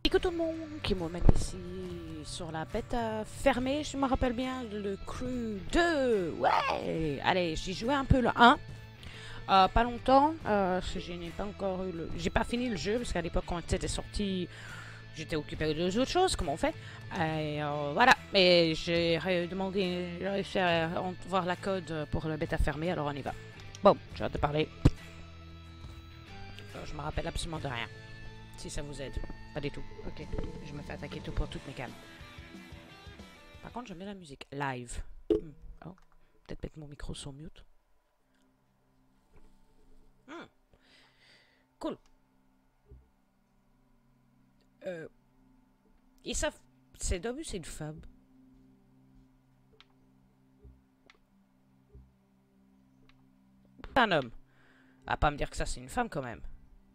Écoute tout le monde qui m'emmène ici sur la bêta fermée, je me rappelle bien le Crew 2. Ouais. Allez, j'ai joué un peu le 1. Pas longtemps, je n'ai pas encore eu le... J'ai pas fini le jeu parce qu'à l'époque quand c'était sorti, j'étais occupé de autres choses, comme on fait. Et voilà, et j'ai demandé, j'ai réussi à voir la code pour la bêta fermée, alors on y va. Bon, j'ai hâte de parler. Je me rappelle absolument de rien. Si ça vous aide. Pas du tout. Ok. Je me fais attaquer tout pour toutes mes cannes. Par contre, je mets la musique live. Oh. Peut-être mettre mon micro sur mute. Cool. Et ça... C'est d'homme ou c'est une femme? Un homme. À pas me dire que ça c'est une femme quand même.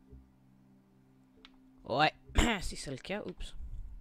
Ouais. Si c'est le cas, oups.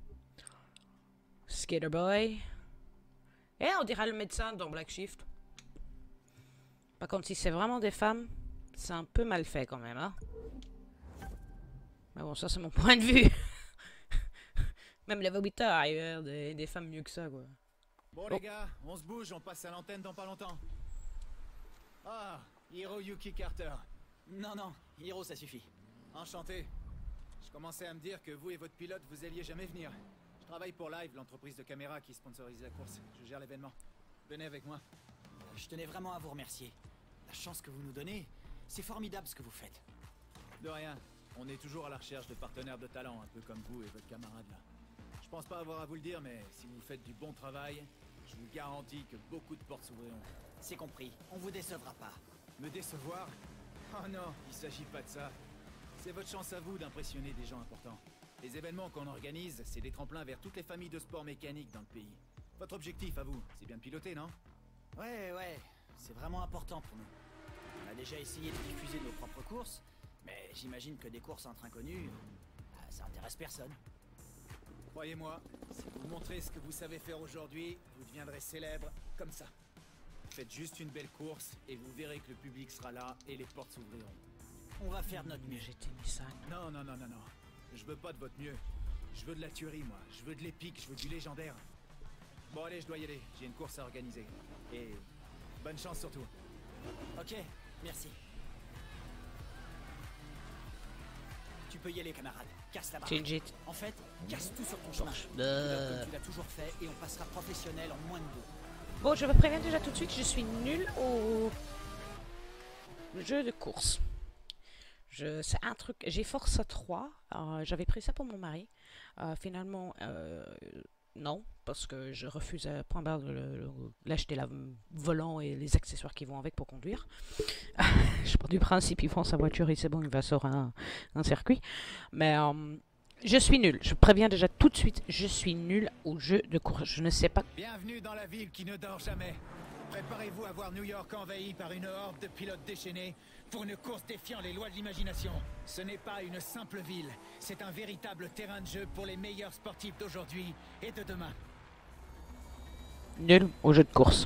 Skater Boy. Et on dirait le médecin dans Black Shift. Par contre, si c'est vraiment des femmes, c'est un peu mal fait quand même, hein. Mais bon, ça c'est mon point de vue. Même les Vobita arrivent des femmes mieux que ça, quoi. Bon les gars, on se bouge, on passe à l'antenne dans pas longtemps. Ah, Hiroyuki Carter. Non, non, Hiro, ça suffit. Enchanté. Je commençais à me dire que vous et votre pilote, vous alliez jamais venir. Je travaille pour Live, l'entreprise de caméra qui sponsorise la course. Je gère l'événement. Venez avec moi. Je tenais vraiment à vous remercier. La chance que vous nous donnez, c'est formidable ce que vous faites. De rien. On est toujours à la recherche de partenaires de talent, un peu comme vous et votre camarade là. Je pense pas avoir à vous le dire, mais si vous faites du bon travail, je vous garantis que beaucoup de portes s'ouvriront. C'est compris, on vous décevra pas. Me décevoir? Oh non, il s'agit pas de ça. C'est votre chance à vous d'impressionner des gens importants. Les événements qu'on organise, c'est des tremplins vers toutes les familles de sport mécanique dans le pays. Votre objectif à vous, c'est bien de piloter, non? Ouais, c'est vraiment important pour nous. On a déjà essayé de diffuser nos propres courses, mais j'imagine que des courses entre inconnus, ça intéresse personne. Croyez-moi, si vous montrez ce que vous savez faire aujourd'hui, vous deviendrez célèbre comme ça. Faites juste une belle course et vous verrez que le public sera là et les portes s'ouvriront. On va faire de notre mieux. J'étais Nissan. Non. Je veux pas de votre mieux. Je veux de la tuerie, moi. Je veux de l'épique, je veux du légendaire. Bon, allez, je dois y aller. J'ai une course à organiser. Et bonne chance surtout. Ok, merci. Tu peux y aller, camarade. Casse la barre. Change it. En fait, casse tout sur ton chemin. Comme tu l'as toujours fait et on passera professionnel en moins de 2. Bon, je vous préviens déjà tout de suite, je suis nul au jeu de course. C'est un truc, j'ai Forza 3, j'avais pris ça pour mon mari. Finalement, non, parce que je refuse à point barre de l'acheter le volant et les accessoires qui vont avec pour conduire. Je pars du principe, il prend sa voiture et c'est bon, il va sur un circuit. Mais je suis nul, je préviens déjà tout de suite, je suis nul au jeu de course. Je ne sais pas. Bienvenue dans la ville qui ne dort jamais. Préparez-vous à voir New York envahi par une horde de pilotes déchaînés pour une course défiant les lois de l'imagination. Ce n'est pas une simple ville, c'est un véritable terrain de jeu pour les meilleurs sportifs d'aujourd'hui et de demain. Nul au jeu de course.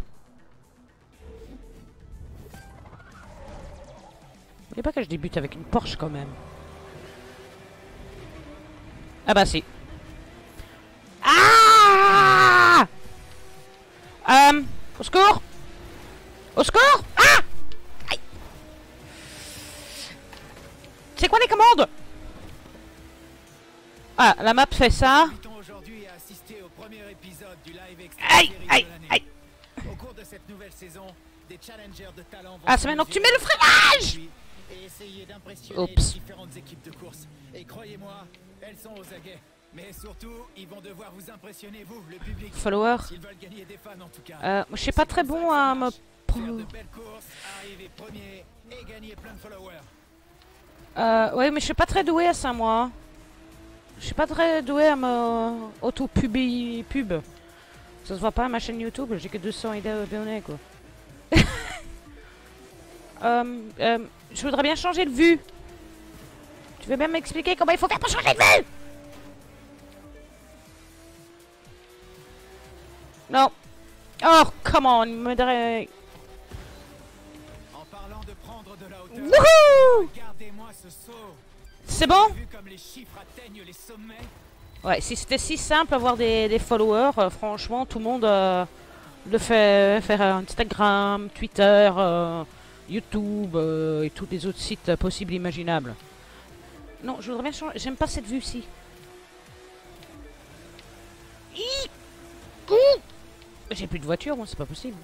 N'oubliez pas que je débute avec une Porsche quand même. Ah bah si. Ah! Au secours! Au secours! Ah! Aïe! C'est quoi les commandes? Ah, la map fait ça. Aujourd'hui à assister au premier épisode du live extra Aïe! série Aïe! de l'année. Aïe! Au cours de cette nouvelle saison, des challengers de talent vont Ah, c'est maintenant que tu mets le freinage! et essayer d'impressionner les Oups. différentes équipes de course. Et croyez-moi, elles sont aux aguets. Mais surtout, ils vont devoir vous impressionner, vous, le public. Follower. S'ils veulent gagner des fans, en tout cas. Moi, je suis pas très bon à me... Faire de belles courses, arriver premier et gagner plein de followers. Ouais, mais je suis pas très doué à ça, moi. Je suis pas très doué à me auto-pub. Ça se voit pas à ma chaîne YouTube, j'ai que 200 abonnés, quoi. Je voudrais bien changer de vue. Tu veux bien m'expliquer comment il faut faire pour changer de vue? Non. Oh, come on, me dirait... En parlant de prendre de la hauteur, Wouhou! regardez-moi ce saut. C'est bon? Vu comme les chiffres atteignent les sommets, Ouais, si c'était si simple avoir des followers, franchement, tout le monde le fait faire Instagram, Twitter, YouTube et tous les autres sites possibles et imaginables. Non, je voudrais bien changer. J'aime pas cette vue-ci. J'ai plus de voiture, moi, c'est pas possible.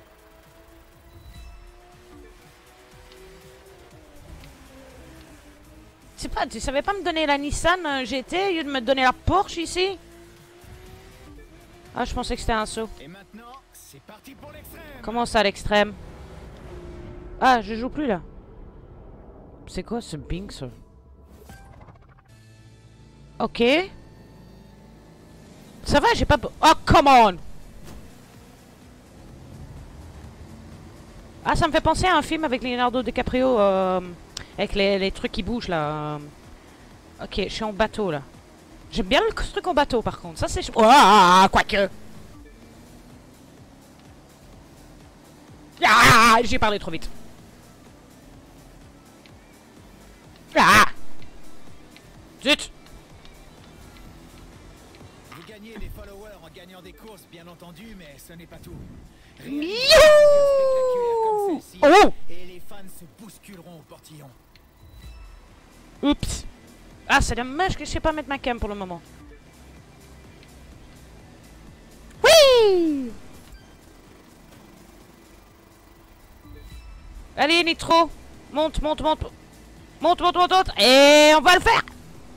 C'est pas, tu savais pas me donner la Nissan GT au lieu de me donner la Porsche ici? Ah, je pensais que c'était un saut. Et maintenant, c'est parti pour l'extrême. Comment ça, à l'extrême? Ah, je joue plus là. C'est quoi ce Bing, ça? Ok. Ça va, j'ai pas... Oh, come on! Ah, ça me fait penser à un film avec Leonardo DiCaprio, avec les trucs qui bougent là. Ok, je suis en bateau là. J'aime bien le truc en bateau par contre. Ça c'est... Oh, quoique. Ah, j'ai parlé trop vite. Ah. Zut. Vous gagnez des followers en gagnant des courses, bien entendu, mais ce n'est pas tout. Youhou. Comme celle-ci, Oh. et les fans se bousculeront au portillon. Oups. Ah, c'est dommage que je sais pas mettre ma cam pour le moment. Oui. Allez, Nitro. Monte, monte, monte. Monte, monte, monte, monte. Et on va le faire.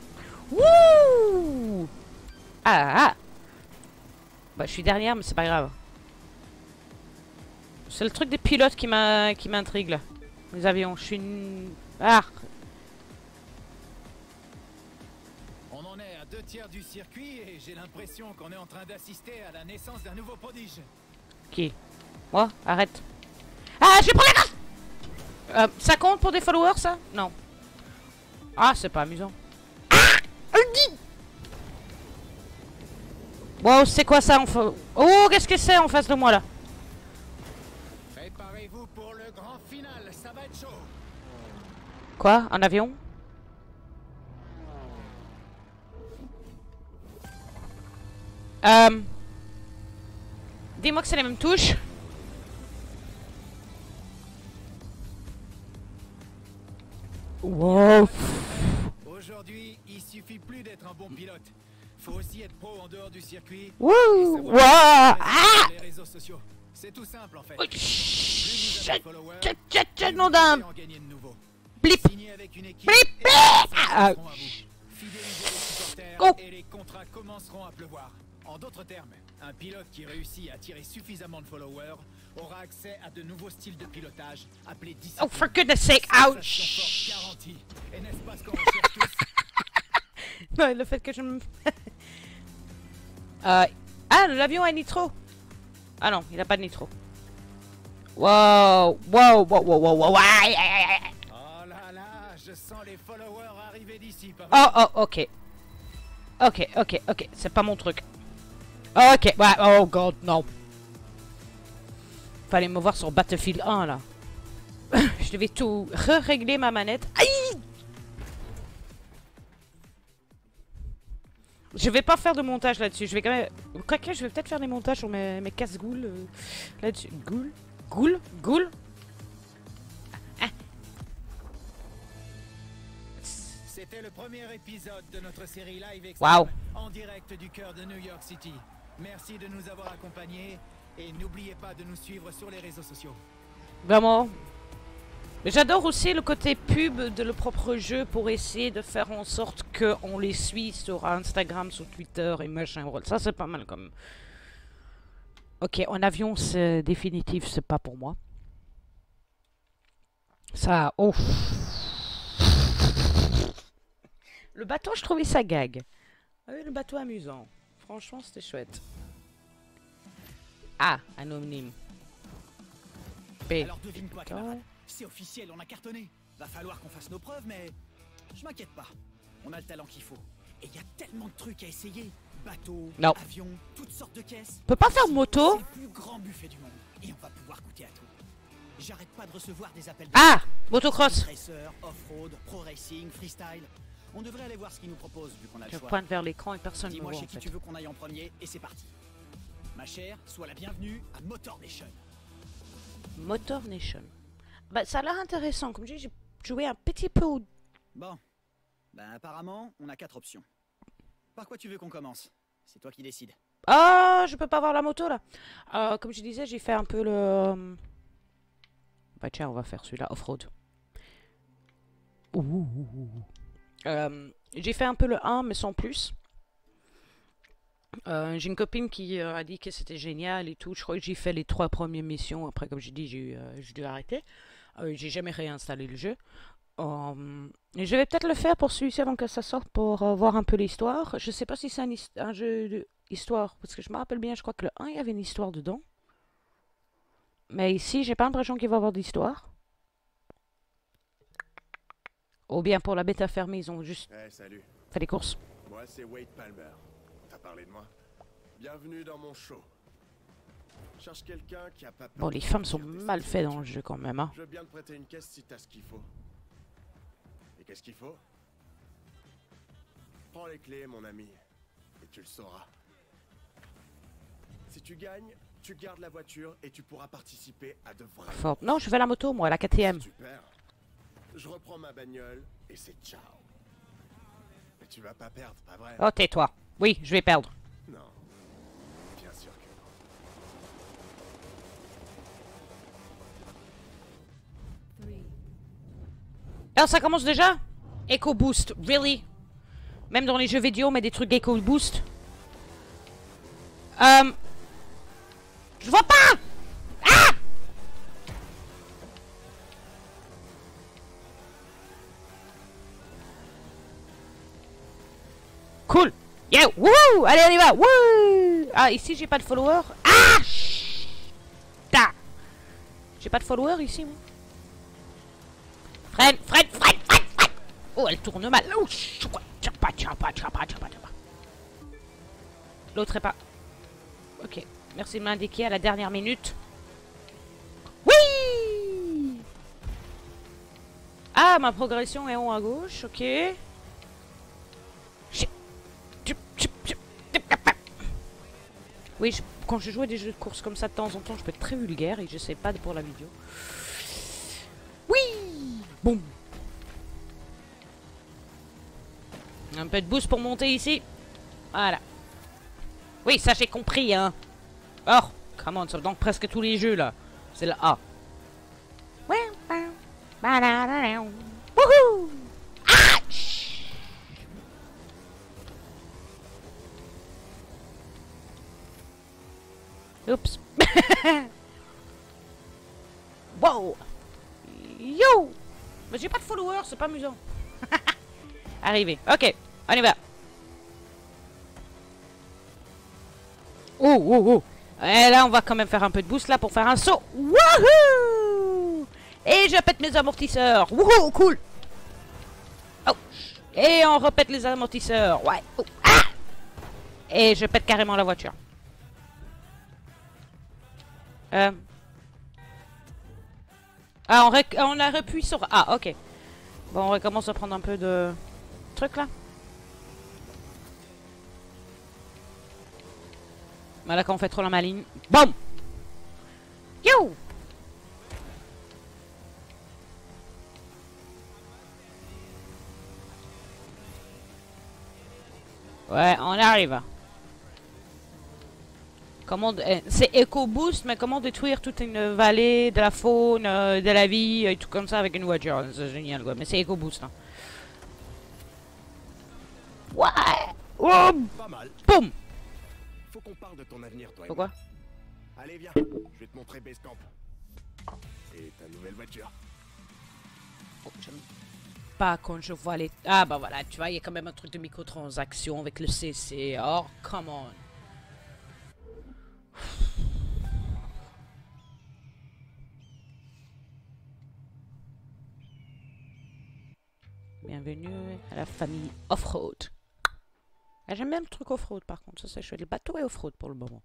Wouh. Ah. Bah, je suis derrière, mais c'est pas grave. C'est le truc des pilotes qui m'intrigue là. Les avions, je suis une... Ah. On en est à 2/3 du circuit et j'ai l'impression qu'on est en train d'assister à la naissance d'un nouveau prodige. Qui? Moi? Arrête. Ah, je vais prendre la gaffe. Ça compte pour des followers, ça? Non. Ah, c'est pas amusant. Ah. Wow, c'est quoi ça en face? Oh, qu'est-ce que c'est en face de moi là? Préparez-vous pour le grand final, ça va être chaud. Quoi? Un avion? Dis-moi que c'est les mêmes touches. Wow. Aujourd'hui, il suffit plus d'être un bon pilote. Faut aussi être pro en dehors du circuit. Wouh. Et Wow. savoir Ah. les réseaux sociaux. C'est tout simple en fait. Oh, Plus vous avez de followers, plus nom vous d'un pouvez en gagner de nouveaux. blip. Signez avec une équipe Blip, et blip. les Ah. seront à vous. Fidélisez les supporters Oh. et les contrats commenceront à pleuvoir. En d'autres termes, un pilote qui réussit à attirer suffisamment de followers aura accès à de nouveaux styles de pilotage appelés disciplines. Oh, for goodness sake, Sensation ouch. forte garantie. Et n'est-ce pas ce qu'on recherche tous? Non, le fait que je me... l'avion a nitro. Ah non, il a pas de nitro. Wow, wow, wow, wow, wow, wow, aïe, aïe, aïe. Oh là là, je sens les followers arriver d'ici. Pas vrai? Oh, ok. Ok, c'est pas mon truc. Ok, ouais, oh god, non. Fallait me voir sur Battlefield 1, là. Je devais tout régler ma manette. Aïe. Je vais pas faire de montage là-dessus. Je vais quand même... Quoique, je vais peut-être faire des montages sur mes casse-goules là-dessus. Goule. C'était le premier épisode de notre série live extrême Wow. en direct du cœur de New York City. Merci de nous avoir accompagnés et n'oubliez pas de nous suivre sur les réseaux sociaux. Vraiment. Mais j'adore aussi le côté pub de le propre jeu pour essayer de faire en sorte qu'on les suit sur Instagram, sur Twitter et machin. Ça, c'est pas mal comme... Ok, en avion, c'est définitif, c'est pas pour moi. Ça... Oh. Le bateau, je trouvais ça gag. Ah oui, le bateau amusant. Franchement, c'était chouette. Ah, anonyme. B. Alors devine quoi, camarade? C'est officiel, on a cartonné. Va falloir qu'on fasse nos preuves, mais je m'inquiète pas. On a le talent qu'il faut. Et il y a tellement de trucs à essayer. Bateaux, Non. avions, toutes sortes de caisses. Peut pas faire moto? C'est le plus grand buffet du monde. Et on va pouvoir goûter à tout. J'arrête pas de recevoir des appels de... Ah, motocross. Racer, off-road, pro racing, freestyle. On devrait aller voir ce qu'ils nous proposent vu qu'on a le Je choix. pointe vers l'écran et personne ne me Dis-moi voit chez en qui fait. tu veux qu'on aille en premier et c'est parti. Ma chère, sois la bienvenue à Motor Nation. Motor Nation. Bah, ça a l'air intéressant. Comme je dis, j'ai joué un petit peu au... Bon, ben apparemment, on a 4 options. Par quoi tu veux qu'on commence? C'est toi qui décides. Ah, je peux pas voir la moto là. Comme je disais, j'ai fait un peu le... Bah tiens, on va faire celui-là, off-road. J'ai fait un peu le 1, mais sans plus. J'ai une copine qui a dit que c'était génial et tout. Je crois que j'ai fait les 3 premières missions. Après, comme j'ai dit, j'ai dû arrêter. J'ai jamais réinstallé le jeu. Et je vais peut-être le faire pour celui-ci avant que ça sorte pour voir un peu l'histoire. Je sais pas si c'est un jeu d'histoire. Parce que je me rappelle bien, je crois que le 1, il y avait une histoire dedans. Mais ici, j'ai pas l'impression qu'il va y avoir d'histoire. Ou bien pour la bêta fermée, ils ont juste Hey, salut. fait des courses. Moi, c'est Wade Palmer. T'as parlé de moi? Bienvenue dans mon show. Cherche quelqu'un qui a pas peur. Bon, de les femmes sont sortir des mal sentiers faites dans le battus. jeu quand même, hein. Je veux bien te prêter une caisse si t'as ce qu'il faut. Et qu'est-ce qu'il faut? Prends les clés, mon ami, et tu le sauras. Si tu gagnes, tu gardes la voiture et tu pourras participer à de vraies Fort. Non, je fais la moto, moi, la KTM. Super. Je reprends ma bagnole et c'est ciao. Mais tu vas pas perdre, pas vrai? Oh, tais-toi. Oui, je vais perdre. Non. Bien sûr que non. Alors, ça commence déjà? Echo Boost, really? Même dans les jeux vidéo, on met des trucs Echo Boost. Je vois pas! Ah! Cool! Yeah! Wouh! Allez, on y va! Wouh! Ah, ici, j'ai pas de follower. Ah! Ta! J'ai pas de follower ici, moi. Freine, freine, freine, freine, freine! Oh, elle tourne mal. Oh, tiens pas, tiens pas, tiens pas, tiens pas, tiens pas. L'autre est pas... Ok. Merci de m'indiquer à la dernière minute. Oui! Ah, ma progression est en haut à gauche, ok. Oui, quand je joue à des jeux de course comme ça de temps en temps, je peux être très vulgaire et je sais pas pour la vidéo. Oui! Boum! Un peu de boost pour monter ici. Voilà. Oui, ça j'ai compris, hein. Oh, comment ça donc presque tous les jeux là. C'est le A. Wouhou! Ah! Oups. Wow! Yo! Mais j'ai pas de followers, c'est pas amusant. Arrivé. Ok, on y va. Oh, oh, oh. Et là, on va quand même faire un peu de boost là pour faire un saut. Wouhou! Et je pète mes amortisseurs. Wouhou, cool. Oh. Et on repète les amortisseurs. Ouais. Oh. Ah! Et je pète carrément la voiture. Ah, on a repris sur... Ah, ok. Bon, on recommence à prendre un peu de truc là. Voilà, quand on fait trop la maligne. Boum! Yo! Ouais, on arrive. Comment... C'est Eco Boost, mais comment détruire toute une vallée, de la faune, de la vie, et tout comme ça avec une voiture. C'est génial, quoi. Mais c'est Eco Boost, hein. Ouais! Oh! Pas mal. Boum! Faut qu'on parle de ton avenir, toi. et Pourquoi? moi. Allez, viens. Je vais te montrer Basecamp. Et ta nouvelle voiture. Oh, j'aime pas quand je vois les... Ah, bah voilà, tu vois, il y a quand même un truc de microtransaction avec le CC. Oh, come on. Bienvenue à la famille Off-Road. Ah, j'aime bien le truc Off-Road par contre, ça c'est chouette. Le bateau est Off-Road pour le moment.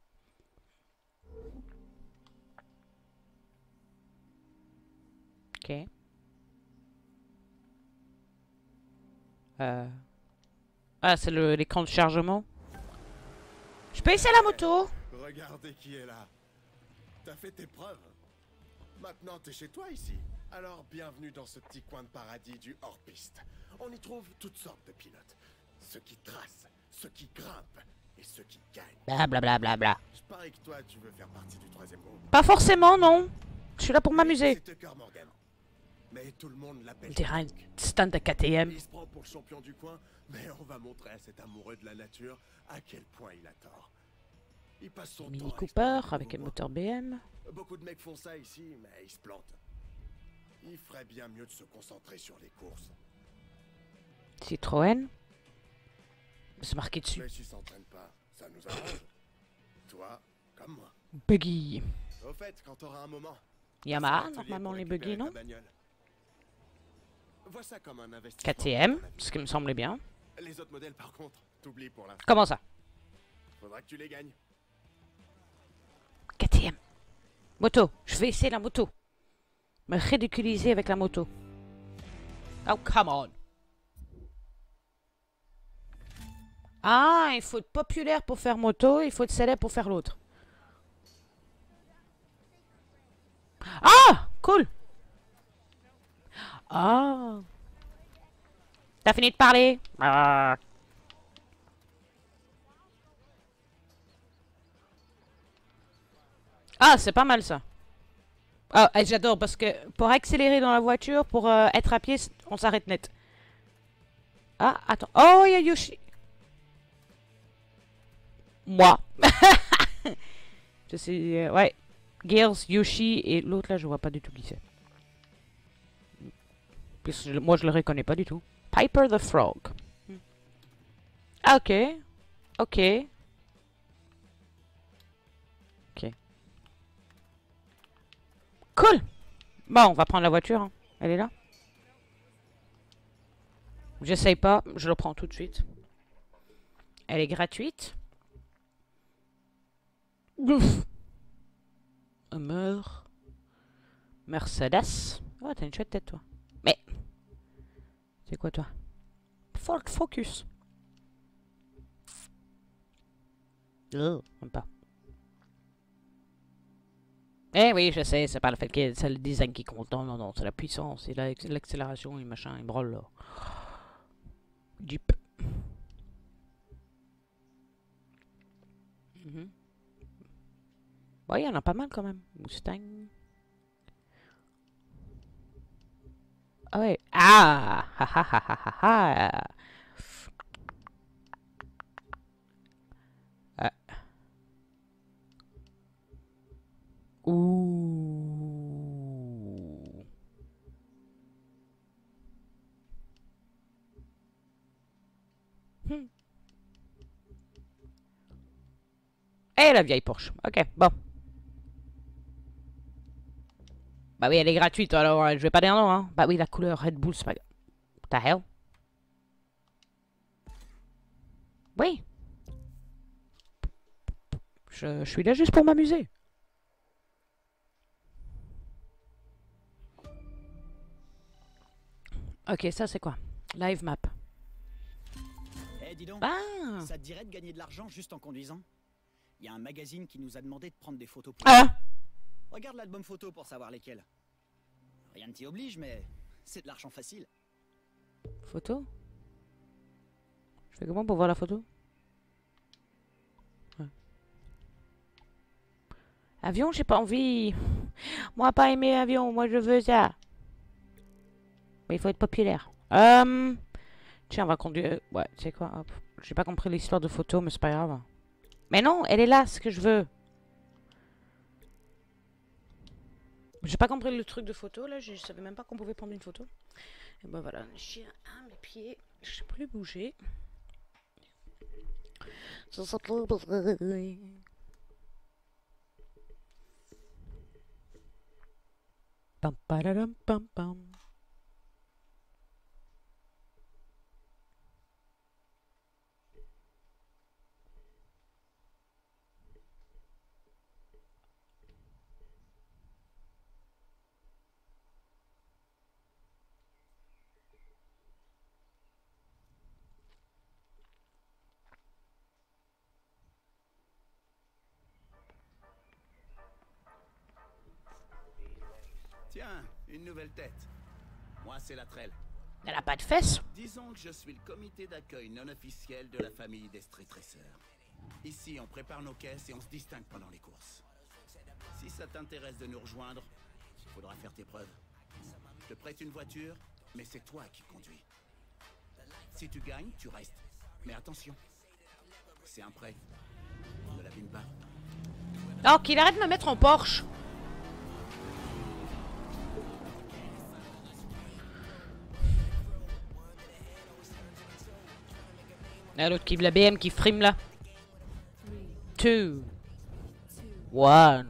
Ok. Ah, c'est l'écran de chargement. Je peux essayer la moto? Regardez qui est là. T'as fait tes preuves. Maintenant, t'es chez toi ici. Alors, bienvenue dans ce petit coin de paradis du hors-piste. On y trouve toutes sortes de pilotes. Ceux qui tracent, ceux qui grimpent et ceux qui gagnent. Blablabla. Bla, bla, bla. Je parie que toi, tu veux faire partie du troisième groupe. Pas forcément, non. Je suis là pour m'amuser. C'est Tucker Morgan. Mais tout le monde l'appelle. On dirait un Tuck. stand de KTM. Il se prend pour le champion du coin, mais on va montrer à cet amoureux de la nature à quel point il a tort. Il passe son Mini temps à Cooper explorer avec les un nouveaux moteur BM. voies. Beaucoup de mecs font ça ici, mais ils se plantent. Il ferait bien mieux de se concentrer sur les courses. Citroën. C'est marqué dessus. Mais s'il s'entraîne pas, ça nous arrange. Toi, comme moi. Buggy. Au fait, quand t'auras un moment, Yamaha, atelier normalement pour les récupérer buggy, ta non? bagnole. Vois ça comme un investissement KTM, pour ton avenir. ce qui me semblait bien. Les autres modèles, par contre, t'oublies pour l'instant. Comment ça? Faudra que tu les gagnes. KTM. Moto. Je vais essayer la moto. Me ridiculiser avec la moto. Oh, come on. Ah, il faut être populaire pour faire moto, il faut être célèbre pour faire l'autre. Ah, cool. Ah. T'as fini de parler? Ah. Ah, c'est pas mal ça. Ah, j'adore parce que pour accélérer dans la voiture, pour être à pied, on s'arrête net. Ah, attends. Oh, il y a Yoshi. Moi. Je sais, ouais. Gears, Yoshi et l'autre là, je vois pas du tout qui c'est. Moi, je le reconnais pas du tout. Piper the Frog. Ah, ok. Ok. Ok. Cool. Bon, on va prendre la voiture. Hein. Elle est là. J'essaye pas, je le prends tout de suite. Elle est gratuite. Ouf. Hummer. Mercedes. Oh, t'as une chouette tête, toi. Mais. C'est quoi, toi? Ford Focus. Oh, même pas. Eh oui, je sais, c'est pas le fait que c'est le design qui compte. Non, non, non, c'est la puissance, c'est l'accélération et machin, il brûle là. Jeep. Ouais, il y en a pas mal quand même. Mustang. Ah ouais. Ah! Ha ha ha ha ha ha! Ah. Ouh. Et la vieille Porsche. Ok, bon. Bah oui, elle est gratuite, alors je vais pas dire non, hein. Bah oui, la couleur Red Bull, c'est pas... What the hell? Oui. Je suis là juste pour m'amuser. Ok, ça c'est quoi? Live map. Eh, dis donc, Ah! ça te dirait de gagner de l'argent juste en conduisant? Il y a un magazine qui nous a demandé de prendre des photos pour... Ah! Regarde l'album photo pour savoir lesquelles. Rien ne t'y oblige, mais c'est de l'argent facile. Photo? Je fais comment pour voir la photo? Ouais. Avion, j'ai pas envie. Moi, pas aimer avion, moi je veux ça. Mais il faut être populaire. Tiens, on va conduire. Ouais, tu sais quoi? Hop. J'ai pas compris l'histoire de photo, mais c'est pas grave. Mais non, elle est là, ce que je veux. J'ai pas compris le truc de photo, là. Je savais même pas qu'on pouvait prendre une photo. Et ben voilà, j'ai à mes pieds. Je sais plus bouger. Ça s'appelle... Pam, pararam, pam, pam. Tiens, une nouvelle tête. Moi, c'est la Trelle. Elle a pas de fesses. Disons que je suis le comité d'accueil non officiel de la famille des Street Racers. Ici, on prépare nos caisses et on se distingue pendant les courses. Si ça t'intéresse de nous rejoindre, il faudra faire tes preuves. Je te prête une voiture, mais c'est toi qui conduis. Si tu gagnes, tu restes. Mais attention, c'est un prêt. Ne l'abîme pas. Oh, qu'il arrête de me mettre en Porsche. Ah, l'autre qui la BM qui frime là. 2, 1.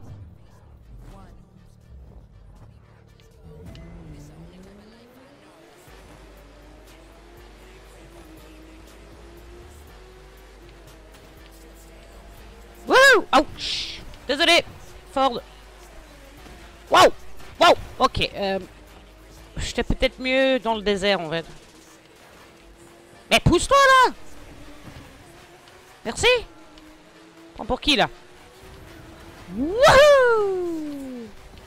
Wouh! Ouch! Désolé, Ford. Waouh! Waouh! Ok, j'étais peut-être mieux dans le désert en fait. Mais pousse-toi là! Merci! Prends pour qui là? Wouhou!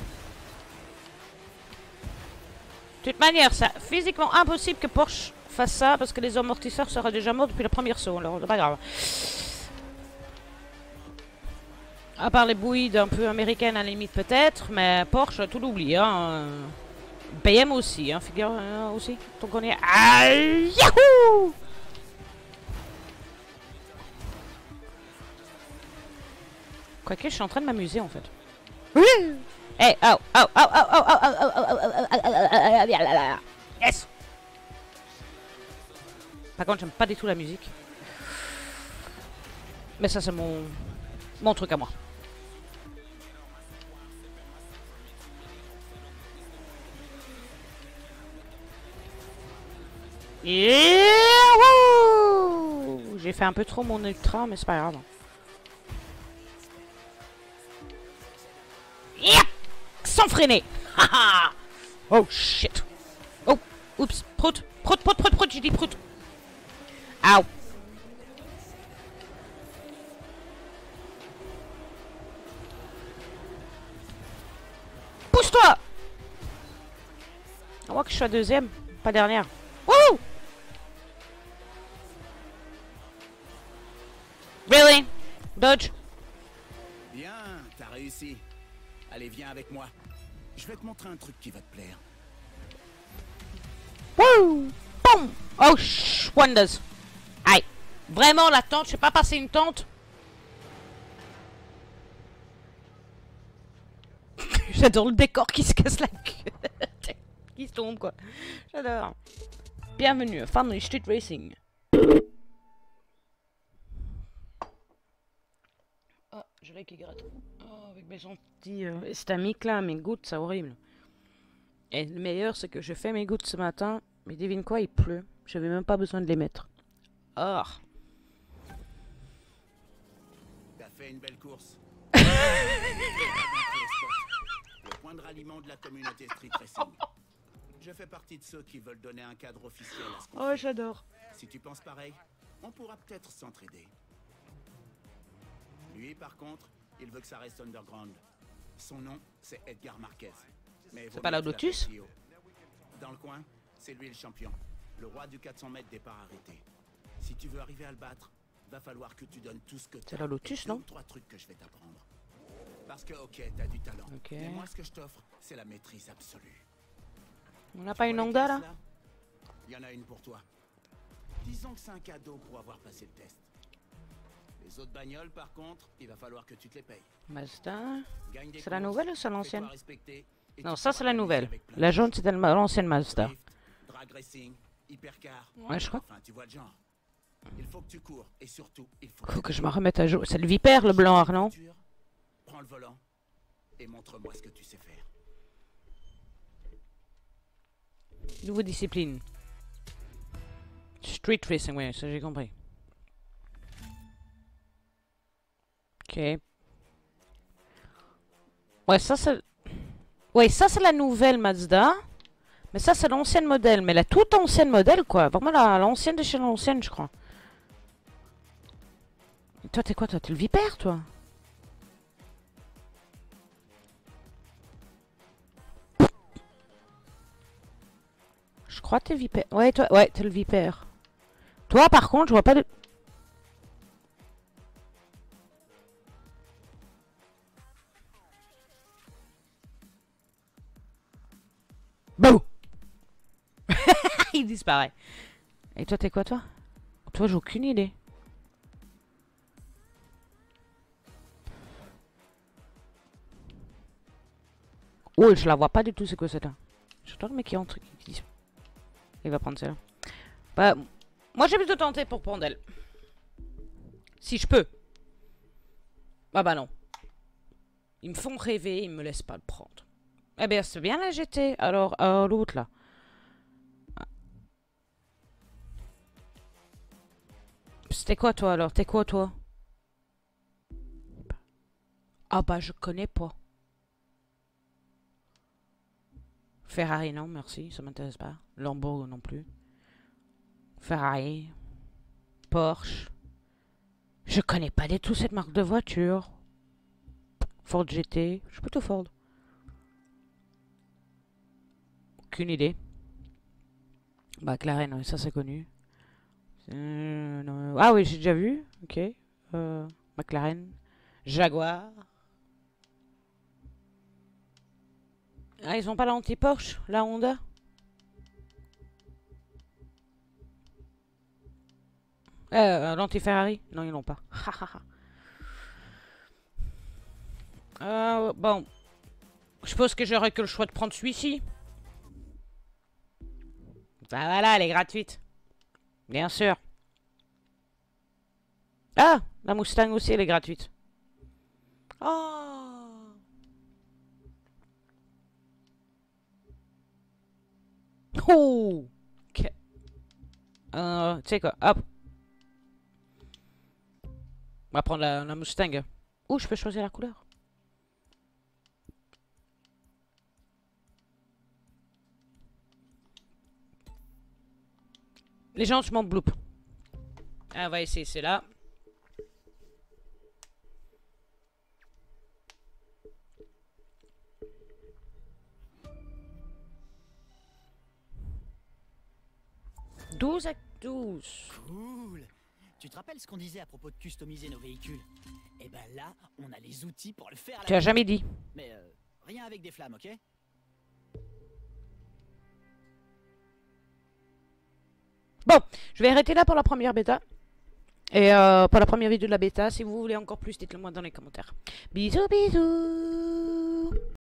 De toute manière, c'est physiquement impossible que Porsche fasse ça parce que les amortisseurs seraient déjà morts depuis le premier saut, alors c'est pas grave. À part les bouillies d'un peu américaines à la limite peut-être, mais Porsche, tout l'oublie. Hein. BM aussi, hein, figure aussi. Donc on est... Aïe! Yahoo! Quoique je suis en train de m'amuser en fait. Hey, oh, oh, oh, oh, oh, oh, oh, oh, oh, yes! Par contre, j'aime pas du tout la musique. Mais ça, c'est mon truc à moi. J'ai fait un peu trop mon ultra, mais c'est pas grave. Yeah! Sans freiner. Oh shit. Oh, oups, prout, prout, prout, prout, prout, j'ai dit prout. Ow. Pousse-toi. On voit que je suis à deuxième, pas dernière. Wouh! Really? Dodge? Bien, t'as réussi. Allez, viens avec moi. Je vais te montrer un truc qui va te plaire. Wouh! Boum! Oh, wonders. Aïe. Vraiment, la tente, je sais pas passer une tente. J'adore le décor qui se casse la queue. Qui se tombe, quoi. J'adore. Bienvenue à Family Street Racing. Oh, je l'ai qui gratte. Oh, avec mes gentils estamiques là, mes gouttes, c'est horrible. Et le meilleur, c'est que je fais mes gouttes ce matin, mais devine quoi, il pleut. J'avais même pas besoin de les mettre. Oh. T'as fait une belle course. Le point de ralliement de la communauté Street Racing. Je fais partie de ceux qui veulent donner un cadre officiel à ce qu'on Oh, fait. j'adore. Si tu penses pareil, on pourra peut-être s'entraider. Lui, par contre, il veut que ça reste underground. Son nom, c'est Edgar Marquez. C'est pas la Lotus? Dans le coin, c'est lui le champion. Le roi du 400 mètres départ arrêté. Si tu veux arriver à le battre, va falloir que tu donnes tout ce que tu as. C'est la Lotus, non? 3 trucs que je vais t'apprendre. Parce que, ok, t'as du talent. Ok. Mais moi, ce que je t'offre, c'est la maîtrise absolue. On n'a pas une Honda là? Il y en a une pour toi. Disons que c'est un cadeau pour avoir passé le test. Les autres bagnoles, par contre, il va falloir que tu te les payes. Mazda. Gagne des C'est la courses, nouvelle ou c'est l'ancienne? fais-toi respecter, et Non, tu ça pourras c'est la t'amuser nouvelle. avec plein La de jaune c'était l'ancienne Mazda. drift, drag racing, hypercar. Ouais, je crois. Enfin, tu vois le genre. Il faut que tu cours et surtout, il Faut que je me remette à jour. C'est le Vipère, le blanc, Arnaud. Prends le volant et montre-moi ce que tu sais faire. Nouveau discipline. Street racing, ouais, ça j'ai compris. Ok. Ouais, ça c'est... Ouais, ça c'est la nouvelle Mazda. Mais ça c'est l'ancienne modèle. Mais la toute ancienne modèle, quoi. Vraiment l'ancienne de chez l'ancienne, je crois. Et toi, t'es quoi, toi? T'es le Vipère, toi? Je crois que t'es vipère. Ouais, toi, ouais, t'es le vipère. Toi, par contre, je vois pas de... Bouh. Il disparaît. Et toi, t'es quoi, toi? Toi, j'ai aucune idée. Oh, je la vois pas du tout, c'est quoi ça là? J'entends le mec qui entre. Il va prendre celle-là. Bah, moi j'ai plutôt tenté pour prendre elle. Si je peux. Ah bah non. Ils me font rêver, ils me laissent pas le prendre. Eh bien, c'est bien la GT. Alors, l'autre là. C'était quoi toi alors? T'es quoi toi? Ah bah je connais pas. Ferrari non merci, ça m'intéresse pas. Lambo non plus. Ferrari. Porsche. Je connais pas du tout cette marque de voiture. Ford GT. Je suis plutôt Ford. Aucune idée. McLaren, ouais, ça c'est connu. Non. Ah oui, j'ai déjà vu. Ok. McLaren. Jaguar. Ah, ils ont pas la anti-Porsche, la Honda? L'anti-Ferrari? Non, ils l'ont pas. Bon. Je suppose que j'aurais que le choix de prendre celui-ci. Bah voilà, elle est gratuite. Bien sûr. Ah, la Mustang aussi, elle est gratuite. Oh. Oh. Ok. Tu sais quoi, hop. On va prendre la Mustang. Ouh, je peux choisir la couleur. Les gens, je m'en bloupe. Ah, on va essayer, c'est là. « 12 à 12. » Cool. Tu te rappelles ce qu'on disait à propos de customiser nos véhicules? Eh ben là, on a les outils pour le faire. Tu as jamais dit. Mais rien avec des flammes, ok? Bon, je vais arrêter là pour la première bêta. Et pour la première vidéo de la bêta. Si vous voulez encore plus, dites-le moi dans les commentaires. Bisous, bisous.